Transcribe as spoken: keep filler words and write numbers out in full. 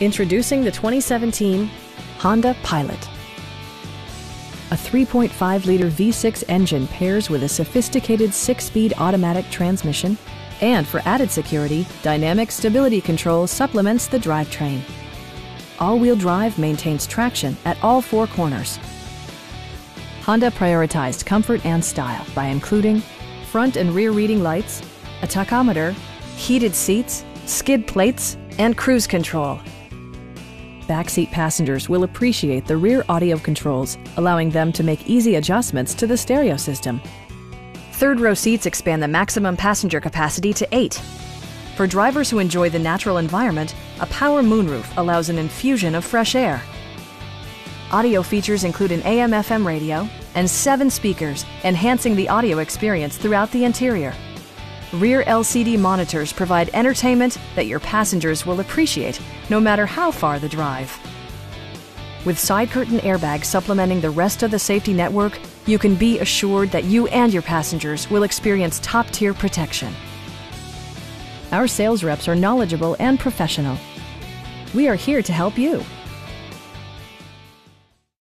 Introducing the twenty seventeen Honda Pilot. A three point five liter V six engine pairs with a sophisticated six-speed automatic transmission, and for added security, dynamic stability control supplements the drivetrain. All-wheel drive maintains traction at all four corners. Honda prioritized comfort and style by including front and rear reading lights, a tachometer, heated seats, skid plates, and cruise control. Backseat passengers will appreciate the rear audio controls, allowing them to make easy adjustments to the stereo system. Third row seats expand the maximum passenger capacity to eight. For drivers who enjoy the natural environment, a power moonroof allows an infusion of fresh air. Audio features include an A M F M radio and seven speakers, enhancing the audio experience throughout the interior. Rear L C D monitors provide entertainment that your passengers will appreciate, no matter how far the drive. With side curtain airbags supplementing the rest of the safety network, you can be assured that you and your passengers will experience top-tier protection. Our sales reps are knowledgeable and professional. We are here to help you.